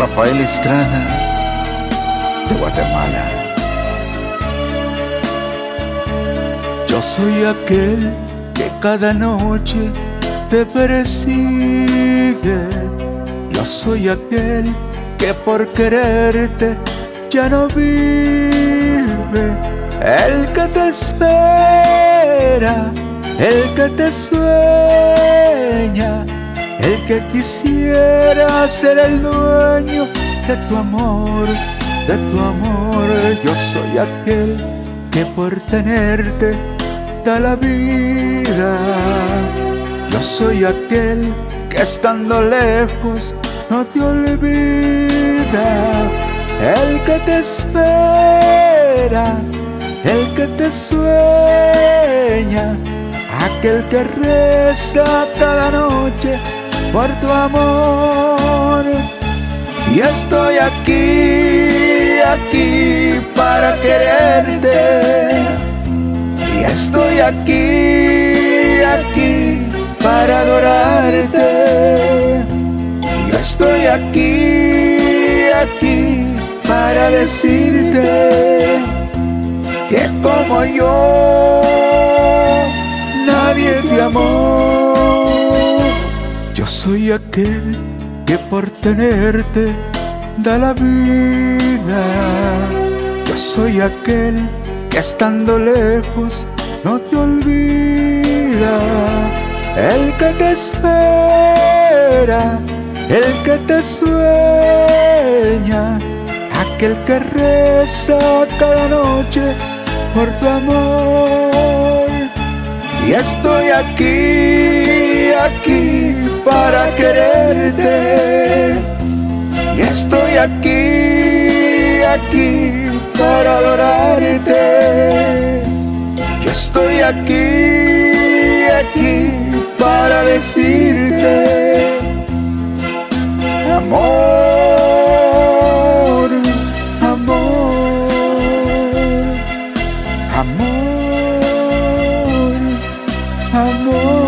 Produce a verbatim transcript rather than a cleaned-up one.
Rafael Estrada, de Guatemala. Yo soy aquel que cada noche te persigue. Yo soy aquel que por quererte ya no vive. El que te espera, el que te sueña, el que quisiera ser el dueño de tu amor, de tu amor. Yo soy aquel que por tenerte da la vida. Yo soy aquel que estando lejos no te olvida. El que te espera, el que te sueña, aquel que reza cada noche por tu amor. Y estoy aquí, aquí para quererte. Y estoy aquí, aquí para adorarte. Yo estoy aquí, aquí para decirte que como yo nadie te amó. Yo soy aquel que por tenerte da la vida. Yo soy aquel que estando lejos no te olvida. El que te espera, el que te sueña, aquel que reza cada noche por tu amor. Y estoy aquí, aquí para quererte. Y estoy aquí, aquí para adorarte. Yo estoy aquí, aquí para decirte amor, amor, amor, amor.